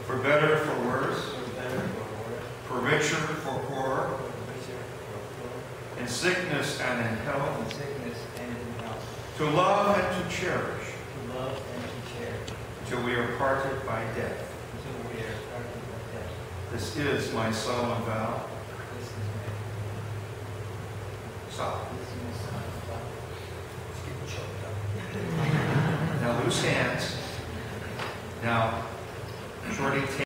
For better, for worse. For richer, for poorer. In sickness and in health. To love and to cherish. Till we are parted by death. This is my solemn vow. Stop. Now loose hands. Now, Shorty,